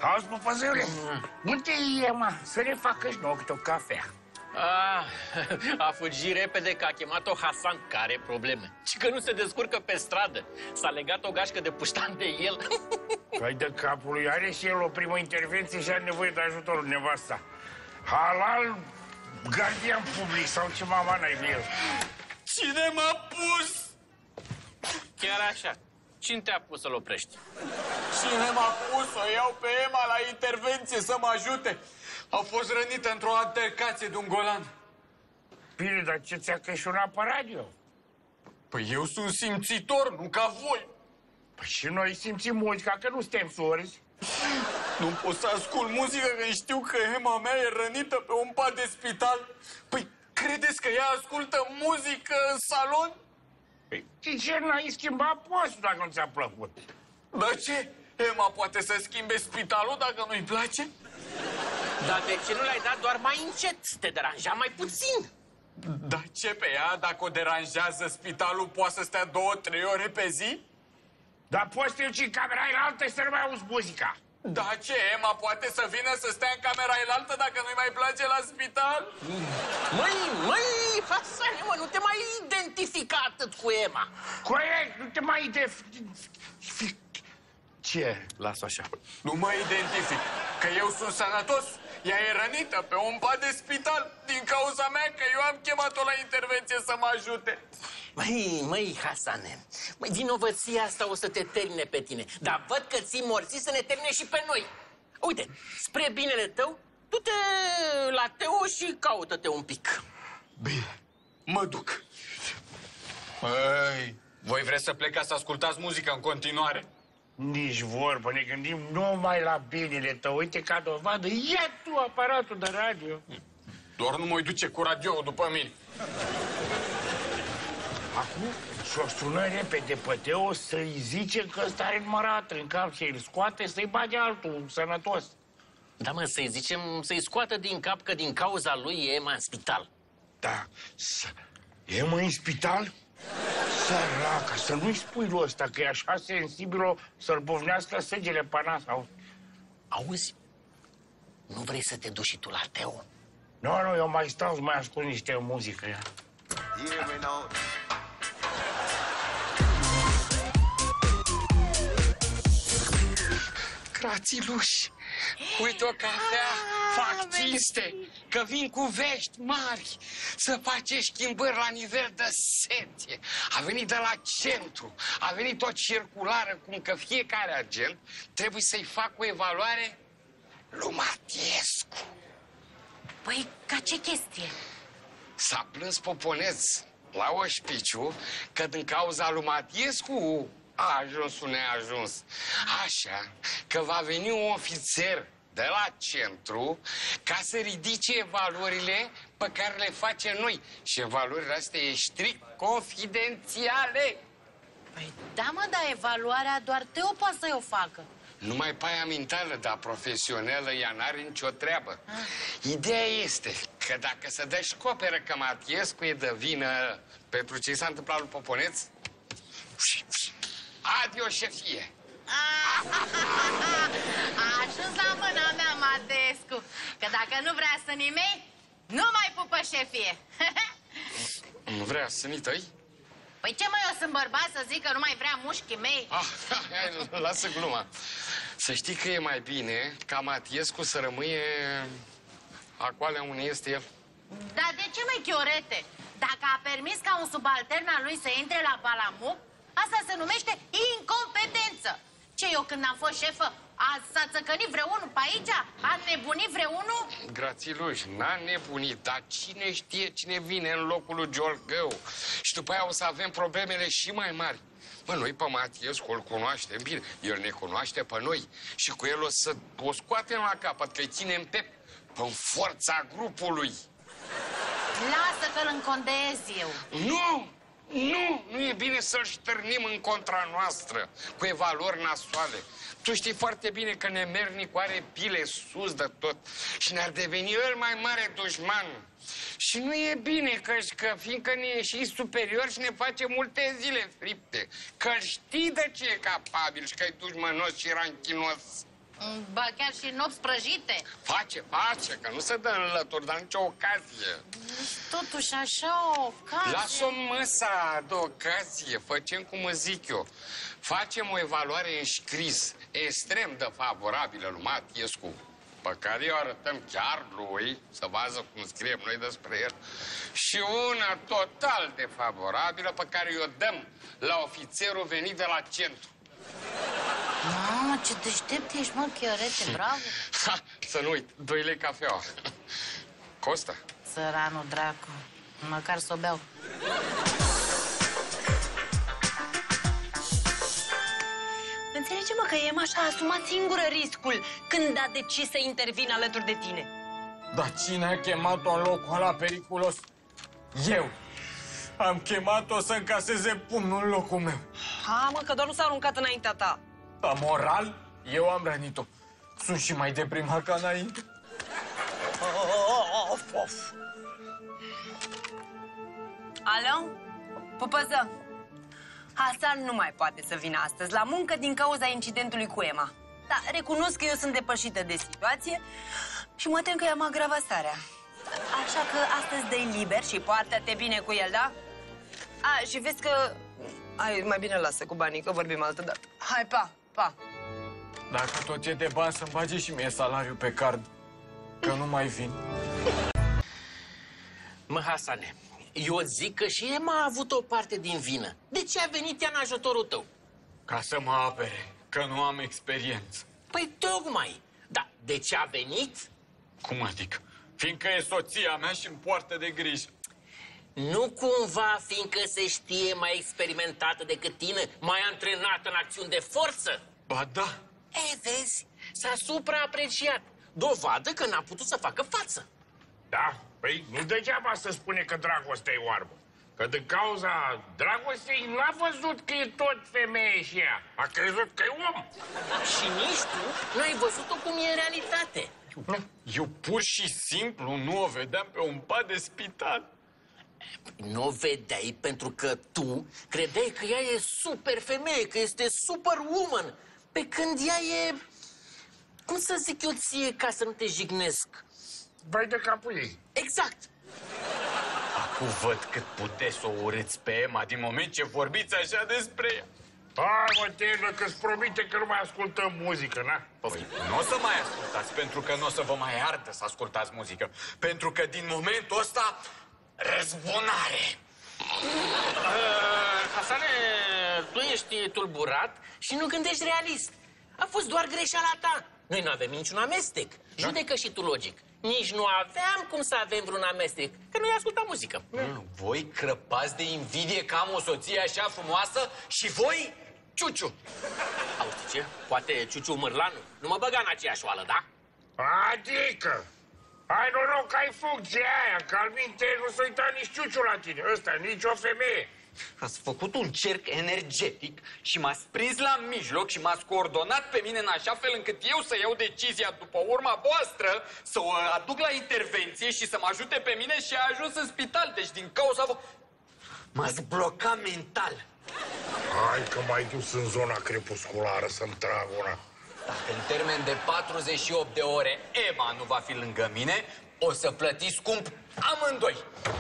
Auzi, păpăzăule, unde e, mă? Să ne facă-și nouă câte o cafea. A fugit repede că a chemat-o Hasan, care are probleme. Și că nu se descurcă pe stradă. S-a legat o gașcă de puștan de el. Păi de capul lui, are și el o primă intervenție și are nevoie de ajutorul nevasta. Halal, gardian public sau ce mama n-ai de el. Cine m-a pus? Chiar așa. Cine te-a pus să-l oprești? Cine m-a pus să iau pe Emma la intervenție să mă ajute? A fost rănită într-o altercație de un golan. Bine, dar ce ți-a cășunat pe radio? Păi eu sunt simțitor, nu ca voi. Păi și noi simțim muzica, că nu suntem sorzi. Nu pot să ascult muzică când știu că Emma mea e rănită pe un pat de spital. Păi credeți că ea ascultă muzică în salon? Păi de ce n-ai schimbat postul dacă nu ți-a plăcut? Dar ce? Emma poate să schimbe spitalul dacă nu-i place? Dar de ce nu l-ai dat doar mai încet? Te deranja mai puțin. Dar ce pe ea? Dacă o deranjează spitalul, poate să stea 2-3 ore pe zi? Dar poți să în camera înaltă și să nu mai auzi muzica. Da, ce? Emma poate să vină să stea în camera elaltă dacă nu-i mai place la spital? Măi, Hasane, mă, nu te mai identifica atât cu Emma. Corect, nu te mai identific. Ce? Las-o așa. Nu mă identific, că eu sunt sănătos. Ea e rănită pe un pat de spital din cauza mea, că eu am chemat-o la intervenție să mă ajute. Măi, Hasane, vinovăția asta o să te termine pe tine. Dar văd că ții morții să ne termine și pe noi. Uite, spre binele tău, du-te la Teo și caută-te un pic. Bine, mă duc. Păi, voi vreți să plecați să ascultați muzică în continuare? Nici vorbă, ne gândim numai la binele tău. Uite, ca dovadă, ia tu aparatul de radio. Doar nu mă duce cu radio după mine. Acum și-o sună repede pe Teo să-i zice că ăsta are numărat în cap și îl scoate să-i bage altul sănătos. Da, mă, să-i zicem, să-i scoată din cap că din cauza lui e Emma în spital. Da, e mă în spital? Săraca, să nu-i spui lui ăsta că e așa sensibil să-l bovnească sângele pe nas. Auzi? Nu vrei să te duci și tu la Teo? Nu, eu mai stau să mai ascult niște muzică. Ia. Frațiluși, uite o cafea, fac cinste, că vin cu vești mari, să face schimbări la nivel de secție. A venit de la centru, a venit o circulară, cum că fiecare agent trebuie să-i facă o evaluare lui Matiescu. Păi, ca ce chestie? S-a plâns Poponeț la ospiciu că din cauza lui Matiescu a ajuns un neajuns. Așa că va veni un ofițer de la centru ca să ridice valorile pe care le facem noi. Și valorile astea e strict confidențiale. Păi da, mă, dar evaluarea doar Teo poate să o facă. Numai pe aia mentală, dar profesională, ea n-are nicio treabă. Ideea este că dacă se descoperă că Matiescu e de vină pentru ce s-a întâmplat lui Poponeț, adio șefie! A ajuns la mâna mea, Matescu, că dacă nu vrea să nimeni, nu mai pupă șefie. Nu vrea sânii tăi? Păi ce, mă, eu sunt bărbat să zic că nu mai vrea mușchii mei? Lasă gluma. Să știi că e mai bine ca Matiescu să rămâie acolo unde este el. Dar de ce, mă, chiorete? Dacă a permis ca un subaltern al lui să intre la Balamuc, asta se numește incompetență. Ce, eu când am fost șefă, s-a țăcănit vreunul pe aici? A nebunit vreunul? Grațiluș, n-a nebunit, dar cine știe cine vine în locul lui Giorgău? Și după aia o să avem problemele și mai mari. Bă, noi pe Matiescu îl cunoaștem bine, el ne cunoaște pe noi și cu el o scoatem la capăt, că-i ținem pe forța grupului. Lasă că-l încondez eu. Nu e bine să-l ștărnim în contra noastră, cu evaluări nasoale. Tu știi foarte bine că nemernicul are pile sus de tot și ne-ar deveni el mai mare dușman. Și nu e bine că fiindcă ne e și superior și ne face multe zile fripte, că știi de ce e capabil și că e dușmănos și ranchinos. Ba chiar și nopți prăjite. Face, că nu se dă înlături, dar nicio ocazie. Totuși așa o ocazie. Lasă-o măsa de ocazie, facem cum îți zic eu. Facem o evaluare în scris extrem de favorabilă lui Matiescu, pe care o arătăm chiar lui, să vadă cum scriem noi despre el, și una total defavorabilă pe care o dăm la ofițerul venit de la centru. Mamă, ce deștept ești, mă, Chiorete, bravo. Ha, să nu uit, 2 lei cafeaua. Costă? Săranul dracu, măcar s-o beau. Înțelege, mă, că Emma și-a asumat singură riscul când a decis să intervină alături de tine. Dar cine a chemat-o în locul ăla periculos? Eu. Am chemat-o să încaseze pumnul în locul meu. Ha, mă, că doar nu s-a aruncat înaintea ta. Dar moral, eu am rănit-o. Sunt și mai deprimat ca înainte. Alo? Pupăză, Hasan nu mai poate să vină astăzi la muncă din cauza incidentului cu Emma. Da, recunosc că eu sunt depășită de situație și mă tem că i-am agravat starea. Așa că astăzi dă-i liber și poartă-te bine cu el, da? A, și vezi că... Hai, mai bine lasă cu banii, că vorbim altă dată. Hai, pa, pa! Dacă tot e de bani, să-mi bage și mie salariul pe card, că nu mai vin. Mă, Hasane, eu zic că și Emma a avut o parte din vină. De ce a venit ea în ajutorul tău? Ca să mă apere, că nu am experiență. Păi tocmai. Da, de ce a venit? Cum adică? Fiindcă e soția mea și îmi poartă de grijă. Nu cumva fiindcă se știe mai experimentată decât tine, mai antrenată în acțiuni de forță? Ba da. Vezi, s-a supraapreciat. Dovadă că n-a putut să facă față. Da? Păi nu degeaba să spune că dragostea e oarbă. Că din cauza dragostei n-a văzut că e tot femeie și ea. A crezut că e om. Și nici tu n-ai văzut-o cum e în realitate. Eu pur și simplu nu o vedeam pe un pat de spital. Nu o vedeai pentru că tu credeai că ea e super femeie, că este superwoman, pe când ea e... Cum să zic eu ție ca să nu te jignesc? Vai de capul ei. Exact. Acum văd cât puteți să o urâți pe Emma din moment ce vorbiți așa despre ea. Hai, mă, Tenă, că-ți promite că nu mai ascultăm muzică, na? Păi, nu o să mai ascultați, pentru că nu o să vă mai ardă să ascultați muzică. Pentru că din momentul ăsta, răzbunare. Hasane, tu ești tulburat și nu gândești realist. A fost doar greșeala ta. Noi nu avem niciun amestec. Judecă și tu logic. Nici nu aveam cum să avem vreun amestec, că noi ascultam muzică. Voi crăpați de invidie că am o soție așa frumoasă și voi, Ciuciu. Auzi ce? Poate Ciuciu Mârlanu nu mă băga în aceeași oală, da? Adică, ai noroc că ai funcția aia, că al minte nu s-a uitat nici Ciuciu la tine, ăsta, nici o femeie. Ați făcut un cerc energetic și m-ați prins la mijloc și m-ați coordonat pe mine în așa fel încât eu să iau decizia după urma voastră, să o aduc la intervenție și să mă ajute pe mine și a ajuns în spital. Deci din cauza m-ați blocat mental. Hai că m-ai dus în zona crepusculară să-mi trag una. Dacă în termen de 48 de ore Emma nu va fi lângă mine, o să plătiți scump amândoi.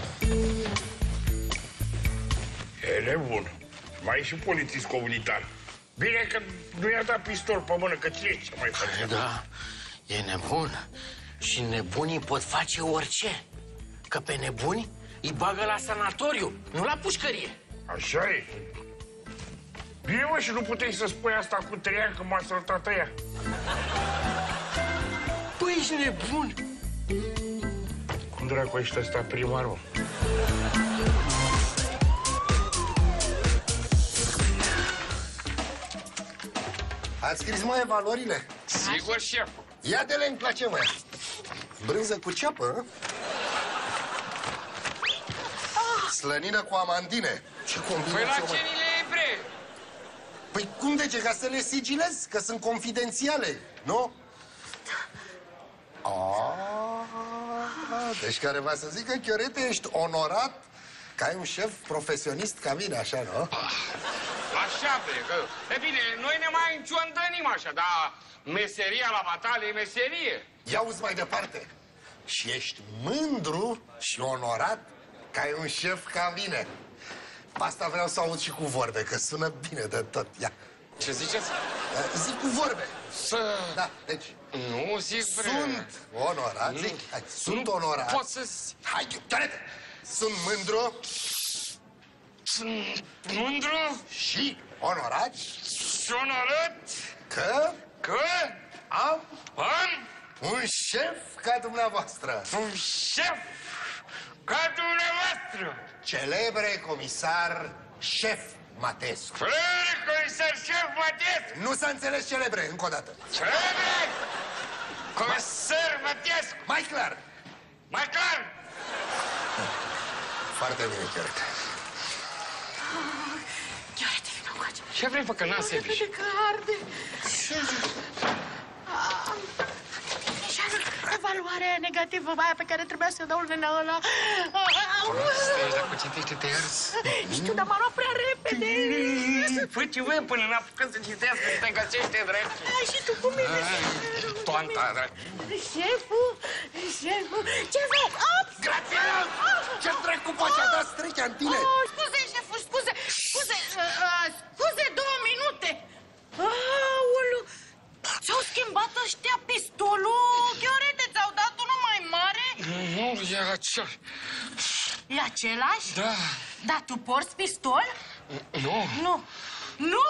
E nebun. Mai e și polițist comunitar. Bine că nu i-a dat pistol pe mână, că ce mai face? Da, e nebun. Și nebunii pot face orice. Că pe nebuni îi bagă la sanatoriu, nu la pușcărie. Așa e. Bine, mă, și nu puteai să spui asta cu 3 ani când m-a săltat ea. Păi, ești nebun. Cum dracu ești ăsta primar, mă? Ați scris, mă, valorile? Sigur, șef. Ia de le-mi place, mă. Brânză cu ceapă, slănină cu amandine. Ce Păi combinație, la mă. ce ni le iei, bre? Păi cum de ce? Ca să le sigilez, că sunt confidențiale, nu? Deci care va să zică, Chiorete, ești onorat că ai un șef profesionist ca mine, așa, nu? Așa, bre, că... E bine, noi ne mai înciondănim așa, dar meseria la batalie e meserie. Ia uzi mai departe. Și ești mândru și onorat că ai un șef ca mine. Asta vreau să aud și cu vorbe, că sună bine de tot. Ia. Ce ziceți? Zic cu vorbe. Să... Da, deci... Nu zic, bre. Sunt onorat, zic, hai, sunt onorat. Pot să... Hai, chiorete! Sunt mândru Sunt mândru și onorat și onorat că am am un șef ca dumneavoastră. un șef ca dumneavoastră. Celebre comisar șef Matescu. Celebre comisar șef Matescu. Nu s-a înțeles celebre, încă o dată. Celebre comisar Matescu. Mai clar. Mai clar. Foarte bine, chiorete. Chiorete, vină încoace. Ce vrei, fă, că n-am servici? Repede că arde. Evaluarea negativă, aia pe care trebuia să o dau nena ăla. Stai, dacă citește-te iarăs. Știu, dar m-a luat prea repede. Fă ceva până n-apucăm să citească, să te găsește drept. Hai și tu cu mine. Toanta, da. Șeful, ce vrei? Grațiela! Ce-mi trec cu pacea ta strechea în tine? Scuze, șeful, scuze, 2 minute. Aoleu, ți-au schimbat ăștia pistolul? Chiorete, ți-au dat unul mai mare? Nu, e acel. E același? Da. Dar tu porți pistol? Nu. Nu?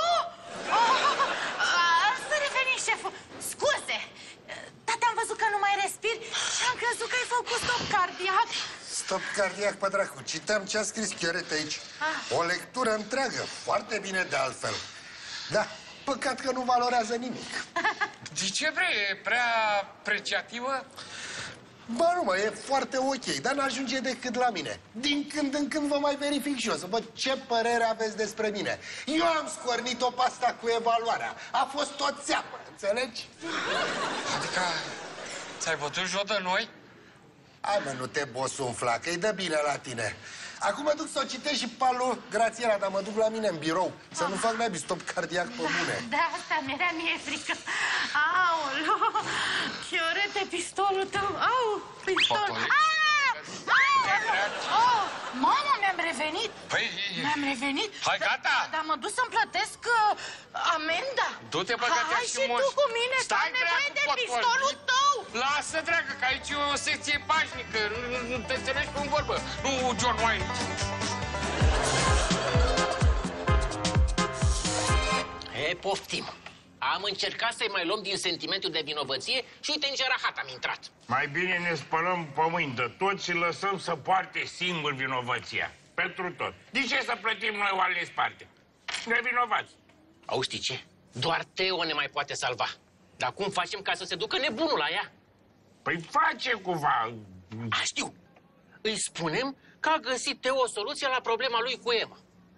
Să revenim, șeful. Scuze, tata, am văzut că nu mai respiri și am crezut că ai făcut stop cardiac. Stop cardiac, pe dracu. Citam ce a scris chiorete aici. O lectură întreagă, foarte bine de altfel. Da, păcat că nu valorează nimic. De ce vrei? E prea apreciativă? Ba nu, mă, e foarte ok, dar n-ajunge decât la mine. Din când în când vă mai verific și eu, să văd ce părere aveți despre mine. Eu am scornit-o pe asta cu evaluarea. A fost tot țeapă, înțelegi? Adică ți-ai bătut joc de noi? Hai, mă, nu te bosunfla, că-i dă bine la tine. Acum mă duc să o citesc și pe lui Grațiela, dar mă duc la mine în birou. Să nu fac naibii stop cardiac pe bune. Da, asta mi-era mie frică. Aoleu, Chiorete, pistolul tău. Au, pistol. Mamă, mi-am revenit. Păi... Mi-am revenit. Hai, gata. Dar mă duc să-mi plătesc amenda. Du-te, băgă-te Hai și și tu cu mine, că Stai, am nevoie dracu, de pot pistolul vorbi. tău. Lasă, dragă, că aici e o secție pașnică. Nu te înțelegi pe un vorbă. Nu, John Wayne. Poftim. Am încercat să-i mai luăm din sentimentul de vinovăție și uite în ce rahat am intrat. Mai bine ne spălăm pe mâini de tot și lăsăm să poarte singur vinovăția. Pentru tot. De ce să plătim noi oamenii sparte? Nevinovați. Auzi, știi ce? Doar Teo ne mai poate salva. Dar cum facem ca să se ducă nebunul la ea? Păi face cumva. Știu. Îi spunem că a găsit Teo o soluție la problema lui cu Emma.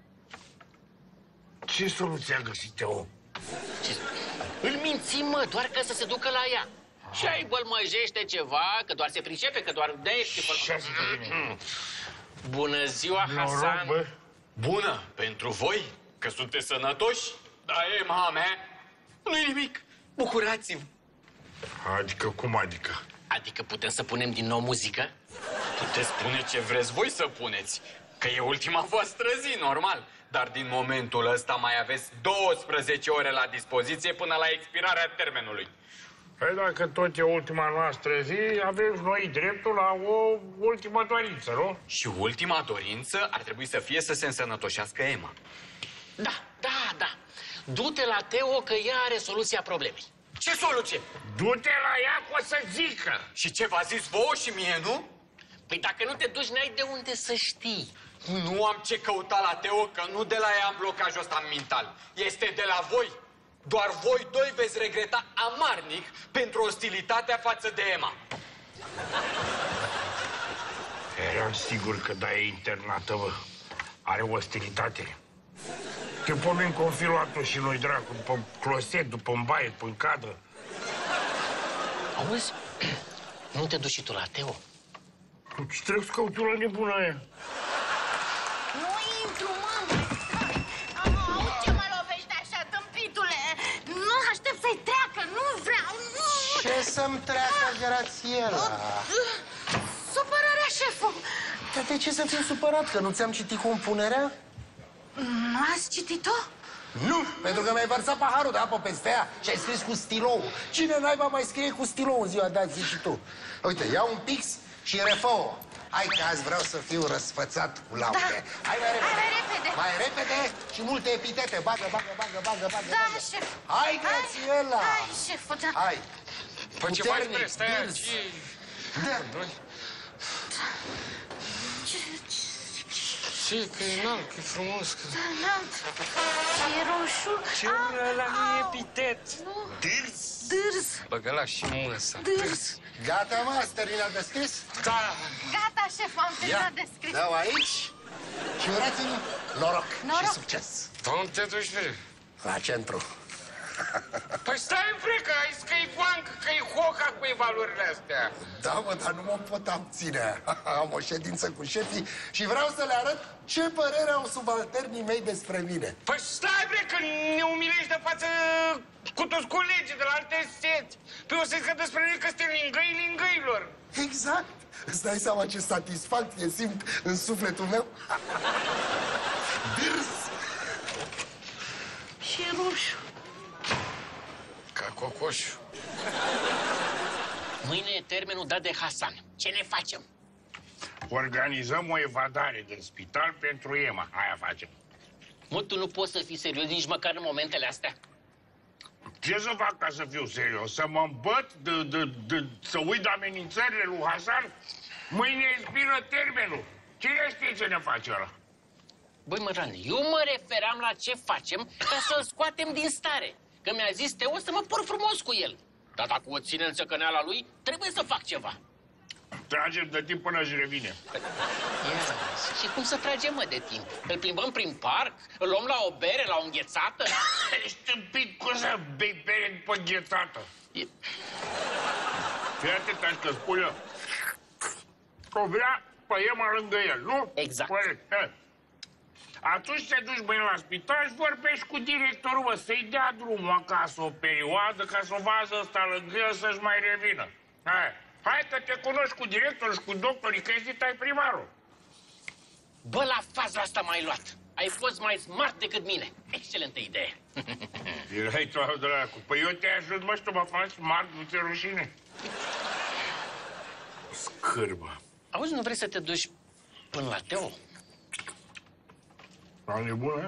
Ce soluție a găsit Teo? Îl mințim, mă, doar ca să se ducă la ea. Și ai bălmăjește ceva, că doar se pricepe, că doar de Bună ziua, Hasan. Bă. Bună pentru voi, că sunteți sănătoși, dar Emma mea nu-i nimic. Bucurați-vă. Adică cum adică? Adică putem să punem din nou muzică? Puteți spune ce vreți voi să puneți, că e ultima voastră zi, normal. Dar din momentul ăsta mai aveți 12 ore la dispoziție până la expirarea termenului. Păi dacă tot e ultima noastră zi, avem noi dreptul la o ultimă dorință, nu? Și ultima dorință ar trebui să fie să se însănătoșească Emma. Da. Du-te la Teo că ea are soluția problemei. Ce soluție? Du-te la ea că o să zică. Și ce v-a zis vouă și mie, nu? Păi dacă nu te duci, n-ai de unde să știi. Nu am ce căuta la Teo, că nu de la ea am blocajul ăsta mental. Este de la voi. Doar voi doi veți regreta amarnic pentru ostilitatea față de Emma. Eram sigur că da, e internată, bă. Are ostilitate. Te pomim cu filuatul și noi, dracu, după closet, după în baie, după în cadră. Auzi? Nu te duci și tu la Teo? Ce trebuie să căutu la nebuna aia? Nu intru, mamă. Auzi ce m-a să-mi treacă grațiela. Supărarea, șeful! Dar de ce să fii supărat? Că nu ți-am citit compunerea? Nu ați citit-o? Nu, pentru că mi-ai vărsat paharul de apă peste ea și ai scris cu stilou. Cine naiba mai scrie cu stilou în ziua de azi, zici și tu? Uite, ia un pix și refă-o. Hai că azi vreau să fiu răsfățat cu laude. Da. Hai mai repede. Hai mai repede. Mai repede și multe epitete. Bagă. Da, șef. Hai, Grațiela. Hai, șeful, da. Hai. Păi ce faci, bre? Stai dâns. aici. Da. Ce, că e înalt, că e frumos, că... Înalt. E roșu. Ce ăla nu e epitet. Dârs. Dârs. Băgăla și măsa. Dârs. Gata, mă, ați terminat de scris? Da. Gata, șef, am terminat de scris. Dau aici și urați-mi noroc și Noroc. succes. Unde te duci, bre? La centru. Păi stai, bre, că ai zis că e bancă, că e hoca cu evaluările astea. Da, mă, dar nu mă pot abține. Am o ședință cu șefii și vreau să le arăt ce părere au subalternii mei despre mine. Păi stai, bre, că ne umilești de față cu toți colegii de la alte seți. Păi o să zică despre noi că suntem lingăilor. Exact. Îți dai seama ce satisfacție simt în sufletul meu? Dârs! Și e roșu. Ca cocoșul. Mâine e termenul dat de Hasan. Ce ne facem? Organizăm o evadare din spital pentru Ema. Aia facem. Mă, tu nu poți să fii serios nici măcar în momentele astea. Ce să fac ca să fiu serios? Să mă îmbăt să uit de amenințările lui Hasan? Mâine expiră termenul. Cine știe ce ne face ăla? Băi, Măran, eu mă referam la ce facem ca să-l scoatem din stare. Că mi-a zis Teo să mă por frumos cu el. Dar dacă o ține în țăcăneala lui, trebuie să fac ceva. Tragem de timp până își revine. Și cum să tragem, mă, de timp? Îl plimbăm prin parc? Îl luăm la o bere, la o înghețată? Ești tâmpit, cum să bei bere după înghețată? Fii atent, că spun eu. O vrea pe Ema lângă el, nu? Exact. Corect. Atunci te duci mâine la spital și vorbești cu directorul, bă, să-i dea drumul acasă o perioadă ca să o vază ăsta lângă el să-și mai revină. Hai că te cunoști cu directorul și cu doctorii, că ești ai primarul. Bă, la faza asta m-ai luat. Ai fost mai smart decât mine. Excelentă idee. Erai tu, dracu. Păi eu te ajut, mă, și tu mă faci smart, nu ți-e rușine. Scârbă. Auzi, nu vrei să te duci până la Teo? La nebună?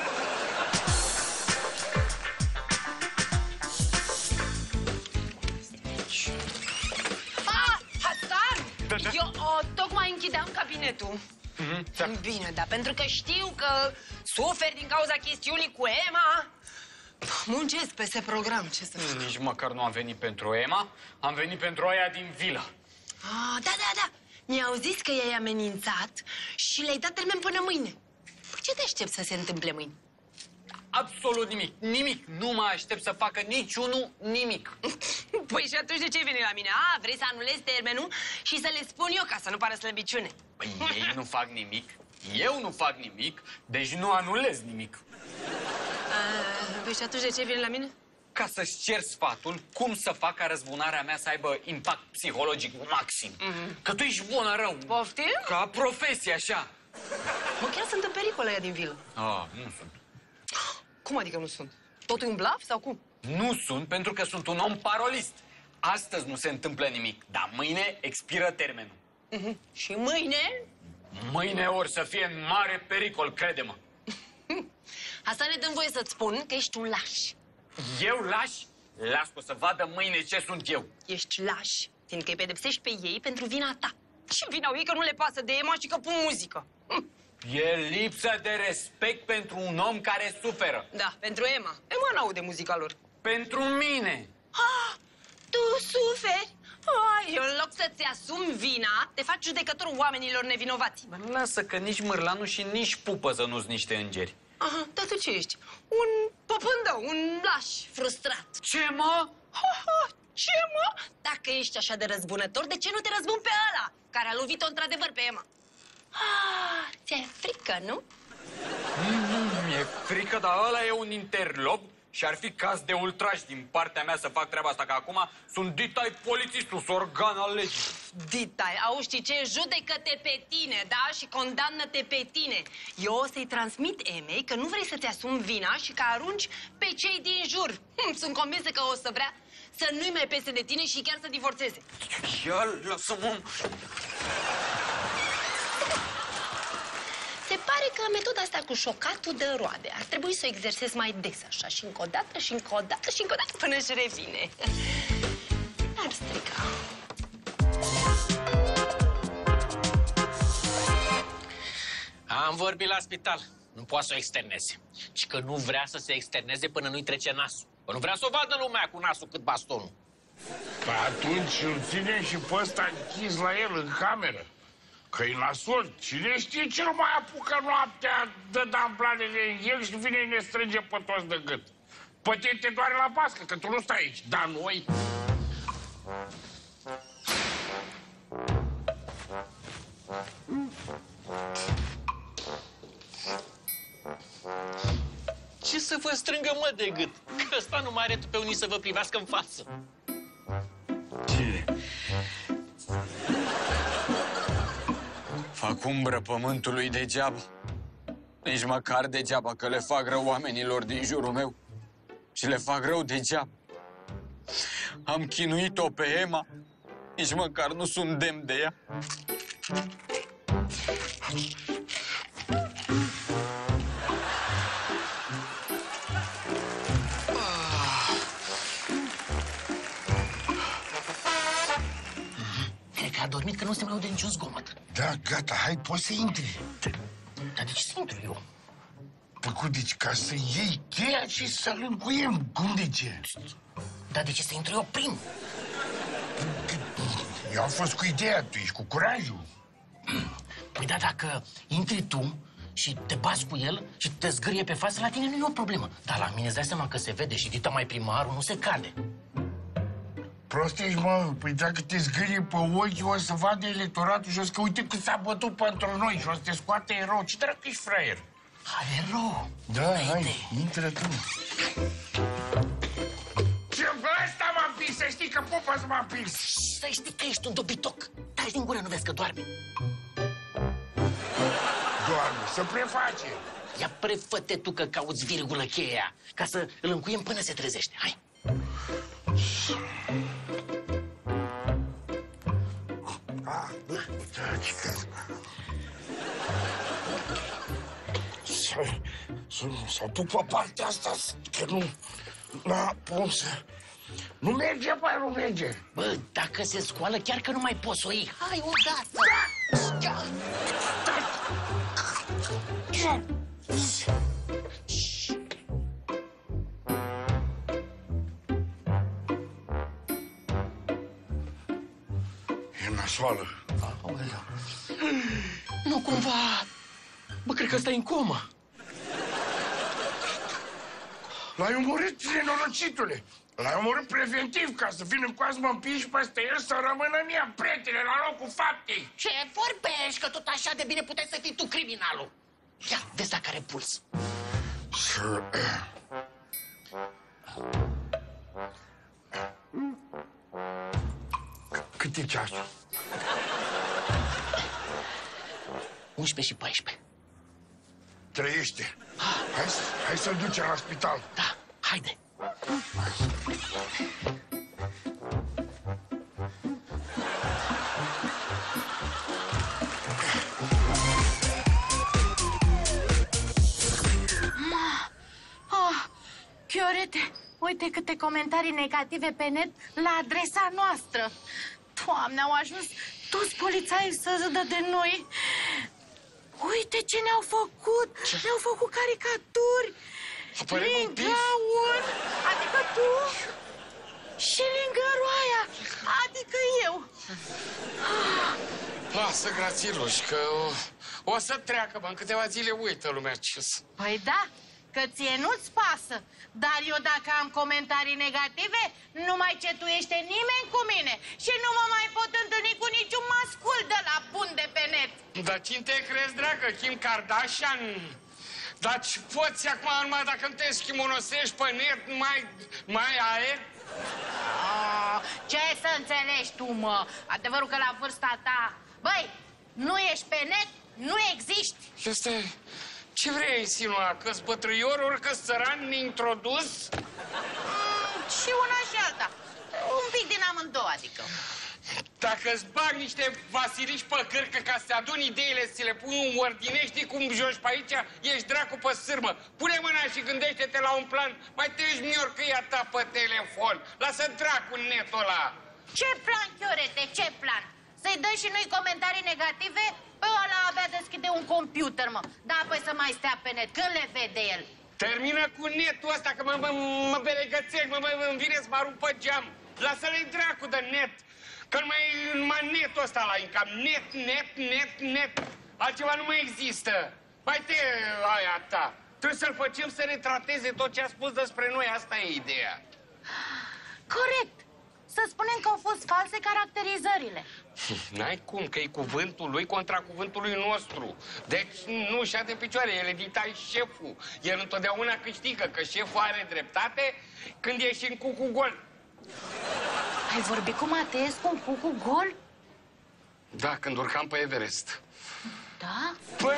Hasan! Eu tocmai închideam cabinetul. Bine, dar pentru că știu că suferi din cauza chestiunii cu Ema, muncesc peste program, ce să fac? Nici măcar nu am venit pentru Ema, am venit pentru aia din vilă. Da. Mi-au zis că i-ai amenințat și le-ai dat termen până mâine. Păi ce te aștept să se întâmple mâine? Absolut nimic. Nu mă aștept să facă niciunul nimic. Păi și atunci de ce veni la mine? Vrei să anulezi termenul și să le spun eu ca să nu pară slăbiciune? Păi ei nu fac nimic, eu nu fac nimic, deci nu anulez nimic. Păi și atunci de ce veni la mine? Ca să-ți cer sfatul cum să fac ca răzbunarea mea să aibă impact psihologic maxim. Că tu ești bună rău. Poftim? Ca profesie, așa. Mă, chiar sunt în pericol aia din vilă. Nu sunt. Cum adică nu sunt? Totul e un blaf sau cum? Nu sunt pentru că sunt un om parolist. Astăzi nu se întâmplă nimic, dar mâine expiră termenul. Și mâine? Mâine ori să fie în mare pericol, crede-mă. Asta ne dăm voie să-ți spun că ești un laș. Eu lași? Las că o să vadă mâine ce sunt eu. Ești laș, fiindcă îi pedepsești pe ei pentru vina ta. Și vina ei că nu le pasă de Ema și că pun muzică. E lipsă de respect pentru un om care suferă. Da, pentru Ema. Ema n-aude muzica lor. Pentru mine. Tu suferi? Eu, în loc să-ți asumi vina, te faci judecătorul oamenilor nevinovați. Mă, lasă că nici mârlanul și nici pupăză nu-s niște îngeri. Dar tu ce ești? Un păpândău, un laș frustrat. Ce, mă? Ce, mă? Dacă ești așa de răzbunător, de ce nu te răzbun pe ăla, care a lovit-o într-adevăr pe Ema? Ți-e frică, nu? Nu mi-e frică, dar ăla e un interlop Și ar fi caz de ultraj din partea mea să fac treaba asta, că acum sunt ditai polițistul, sunt organ al legii. Ditai, auzi, știi ce? Judecă-te pe tine, da? Și condamnă-te pe tine. Eu o să-i transmit Emei că nu vrei să-ți asumi vina și că arunci pe cei din jur. Sunt convinsă că o să vrea să nu-i mai pese de tine și chiar să divorțeze. Ia, lasă-mă! Se pare că metoda asta cu șocatul dă roade. Ar trebui să o exersezi mai des, așa, și încă o dată, și încă o dată, și încă o dată, până își revine. N-ar strica. Am vorbit la spital. Nu poate să o externeze. Ci că nu vrea să se externeze până nu-i trece nasul. Că nu vrea să o vadă lumea cu nasul cât bastonul. Păi atunci îl ține și pe ăsta închis la el în cameră. Că-i nasol. Cine știe ce nu mai apucă noaptea, dă damplanele în el și vine ne strânge pe toți de gât. Pe tine te doare la bască, că tu nu stai aici. Dar noi... Ce să vă strângă, mă, de gât? Că ăsta nu mai are pe unii să vă privească în față. Cine? Fac umbră pământului degeaba. Nici măcar degeaba, că le fac rău oamenilor din jurul meu. Și le fac rău degeaba. Am chinuit-o pe Emma. Nici măcar nu sunt demn de ea. Cred că a dormit, că nu se mai aude niciun zgomot. Da, gata, hai, poți să intri. Dar de ce să intru eu? Păi, deci, ca să iei cheia și să-l încuiem. Cum de ce? Dar de ce să intru eu prim? Eu am fost cu ideea, tu ești cu curajul. Păi da, dacă intri tu și te bați cu el și te zgârie pe față, la tine nu e o problemă. Dar la mine îți dai seama că se vede și dita mai primarul nu se cade. Prost ești, mă. Păi dacă te zgârie pe ochi, o să vadă electoratul și o să că uite cât s-a bătut pentru noi și o să te scoate erou. Ce dracu ești fraier? Hai, erou! Da, hai, intră tu. Ce ăsta m-a împins, să știi că popa să m-a împins. Să știi că ești un dobitoc. Taci din gură, nu vezi că doarme. Doamne, să preface. Ia prefă-te tu că cauți virgulă cheia, ca să îl încuiem până se trezește. Hai! Să duc pe partea asta, că nu... La pus. Nu merge, băi, nu merge. Bă, dacă se scoală, chiar că nu mai poți să o iei. Hai, odată! Da! E nasoală. Nu cumva... Bă, cred că ăsta e în comă. L-ai omorât, nenorocitule. L-ai omorât preventiv ca să vin în coasă, mă împingi peste el să rămână mie prietene la locul faptei. Ce vorbești? Că tot așa de bine puteai să fii tu criminalul. Ia, vezi dacă are puls. Cât e ceasul? 11 și 14. Trăiește. Hai să-l ducem la spital. Da, haide. Chiorete, uite câte comentarii negative pe net la adresa noastră. Doamne, au ajuns toți polițaii să râdă de noi. Uite ce ne-au făcut! Ne-au făcut caricaturi! Gaun, adică tu, și lângă Roaia, adică eu. Lasă, grațiluș, că o să treacă, bă, în câteva zile uită lumea ce-s. Păi da, că ție nu-ți pasă. Dar eu dacă am comentarii negative, nu mai cetuiește nimeni cu mine. Și nu mă mai pot întâlni cu niciun mascul de la bun de pe net. Dar cine te crezi, dragă? Kim Kardashian? Dar ce poți acum, numai dacă nu te schimonosești pe net, mai aer? Ce să înțelegi tu, mă? Adevărul că la vârsta ta, băi, nu ești pe net, nu existi. Ce vrei insinua? Că-s bătrâior, ori că-s țăran neintrodus? Și una și alta. Un pic din amândouă, adică. Dacă-ți bag niște vasilici pe cărcă ca să aduni ideile, să le pun în ordine, știi cum joci pe aici? Ești dracu pe sârmă. Pune mâna și gândește-te la un plan. Mai treci miorcăia ta pe telefon. Lasă dracu netul ăla. Ce plan, Chiorete, ce plan? Să-i dăm și noi comentarii negative? Pe ăla abia deschide un computer, mă. Da, păi să mai stea pe net. Când le vede el? Termină cu netul ăsta, că mă belegățesc, îmi vine să mă arunc pe geam. Lasă-le dracu de net. Că numai netul ăsta la incam. Net. Altceva nu mai există. Mai te aia ta. Trebuie să-l facem să retrateze tot ce a spus despre noi. Asta e ideea. Corect. Să spunem că au fost false caracterizările. N-ai cum, că e cuvântul lui contra cuvântului nostru. Deci nu și de picioare, el evita șeful. El întotdeauna câștigă, că șeful are dreptate când ieși în cucu gol. Ai vorbit cu Mateescu în cucu gol? Da, când urcam pe Everest. Da?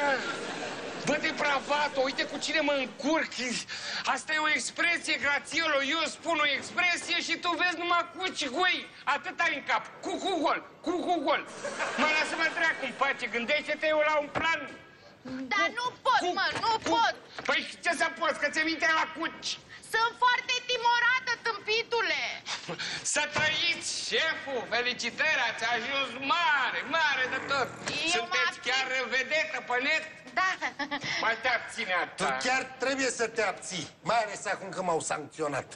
Bă, depravato, uite cu cine mă încurc. Asta e o expresie, grațiolo. Eu spun o expresie și tu vezi numai cuci goi. Atât ai în cap. Cucu gol. Mă, lasă-mă dracu în pace. Gândește-te eu la un plan. Dar nu pot, mă, nu pot. Păi ce să poți, că ți-e mintea la cuci? Sunt foarte timorată, tâmpitule. Să trăiți, șeful! Felicitări, ați ajuns mare de tot! Sunteți chiar vedetă pe net? Da. Mai te abține a ta. Tu chiar trebuie să te abții, mai ales acum că m-au sancționat.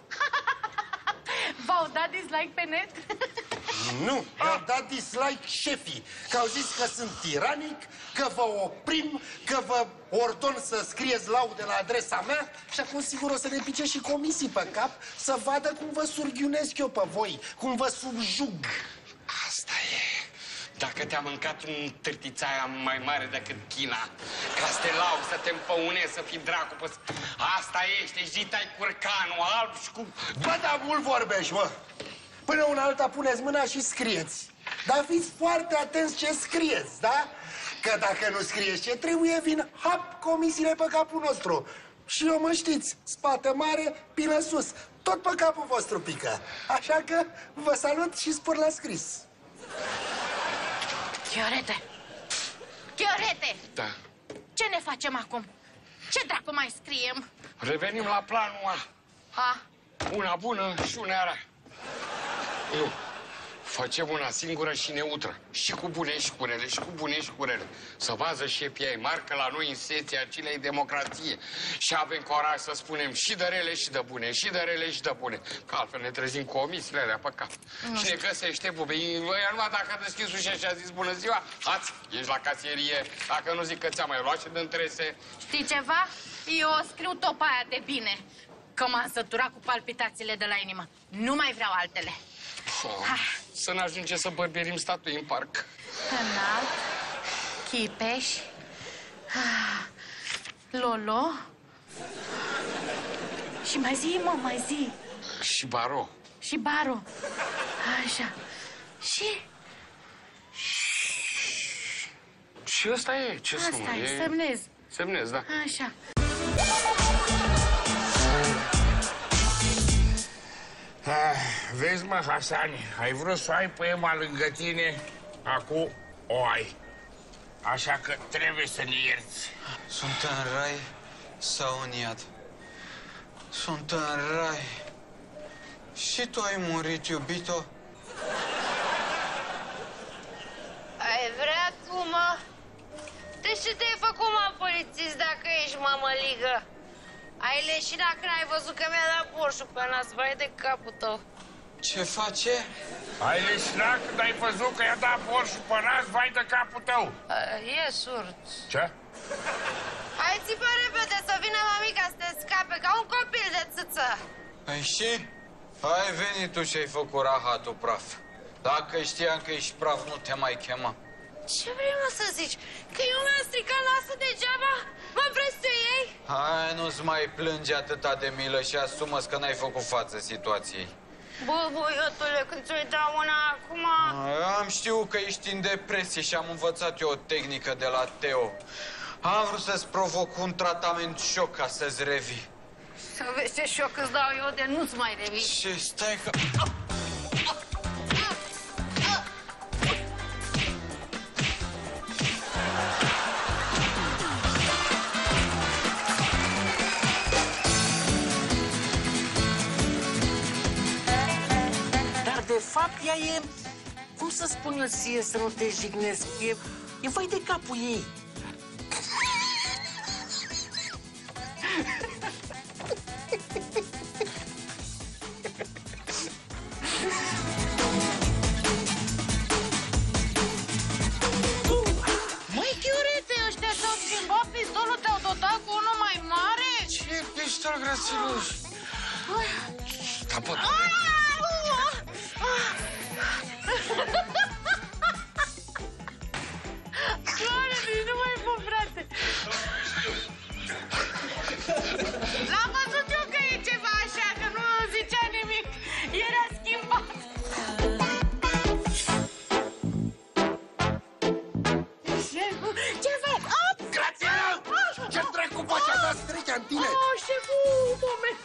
V-au dat dislike pe net? Nu, mi-au dat dislike șefii, că au zis că sunt tiranic, că vă oprim, că vă ordon să scrieți laude la adresa mea și acum sigur o să ne pice și comisii pe cap să vadă cum vă surghiunesc eu pe voi, cum vă subjug. Asta e. Dacă te-a mâncat un târtițaia mai mare decât China, ca să te lau, să te împăunezi, să fii dracu pe... Asta ești, ești curcanul alb și cu... Bă, dar mult vorbești, mă! Până una alta puneți mâna și scrieți. Dar fiți foarte atenți ce scrieți, da? Că dacă nu scrieți ce trebuie, vin hap comisiile pe capul nostru. Și eu, mă știți, spate mare, pină sus. Tot pe capul vostru pică. Așa că vă salut și spor la scris. Chiorete! Da. Ce ne facem acum? Ce dracu mai scriem? Revenim la planul A. Una bună și una rea. Nu. Facem una singură și neutră. Și cu bune și cu rele, și cu bune și cu rele. Să vază șefii ai mari că la noi în seția acelei democrație. Și avem curaj să spunem și de rele și de bune, și de rele și de bune. Că altfel ne trezim comisiile alea pe cap. Și ne găsește bubei. Ăia numai dacă a deschis ușa și a zis bună ziua, hați, ești la casierie. Dacă nu zic că ți-am mai luat și de întrese. Știi ceva? Eu scriu topa aia de bine. Că m-am săturat cu palpitațiile de la inimă. Nu mai vreau altele. Să ne ajungem să bărberim statui în parc. Înalt, Chipeș, Lolo și mai zi, mă, mai zi. Și Baro. Și Baro. Așa. Și... Și ăsta e, ce sună? Asta e, semnez. Semnez, da. Așa. Vezi, mă, Hasani, ai vrut să ai poema lângă tine, acum o ai. Așa că trebuie să ne ierți. Sunt în rai sau în iad? Sunt în rai. Și tu ai murit, iubito? Ai vrea tu, mă? De ce te-ai făcut, mă, polițist, dacă ești mămăligă? Ai leșit dacă n-ai văzut că mi-a dat borșul pe nas, vai de capul tău. Ce face? Ai leșinat când ai văzut că i-a dat borșul pe nas, vai de capul tău. E surd. Ce? Hai, țipă repede să vină mămica să te scape ca un copil de țâță. Păi și? Ai venit tu și ai făcut rahatul praf. Dacă știam că ești praf, nu te mai chema. Ce vrei, mă, să zici? Că eu mi-am stricat nasul degeaba? Mă vrei să iei? Hai, nu-ți mai plânge atâta de milă și asumă-ți că n-ai făcut față situației. Bă, băiatule, când ți-o dau una acum... Am știut că ești în depresie și am învățat eu o tehnică de la Teo. Am vrut să-ți provoc un tratament șoc ca să-ți revii. Să vezi ce șoc îți dau eu de nu-ți mai revii. Ce stai că... Dar de fapt ea e... Cum să spun eu ție să nu te jignesc? E vai de capul ei. Măi, Chiurete, ăștia și-au schimbat pistolul, te-au dotat cu unul mai mare? Ce pistol grațiluș? Capăt. Doamne, nu mai pot, frate. L-am văzut eu că e ceva așa, că nu zicea nimic. Era schimbat. Ce faci? Grațiela! Ce-mi dracu faci? A dat strechea în tine! Șeful, un moment.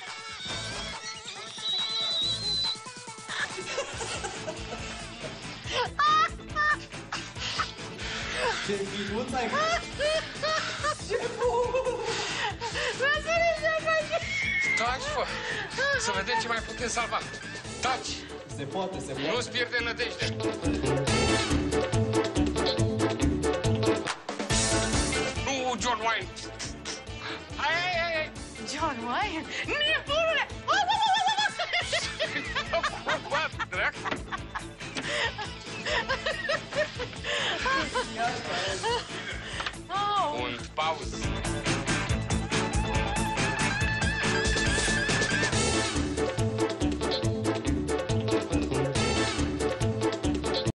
Ce minut ai Taci, fă! Să vedem ce mai putem salva. Taci! Se poate. Nu-ți pierde nădejde. Nu, John Wayne! Hai! John Wayne? Nebunule! Und pauză.